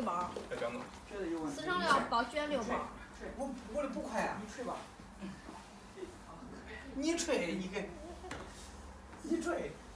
包， 觉得有问题。 4乘2包卷6包。 我的不快啊！你吹吧。你吹，你吹。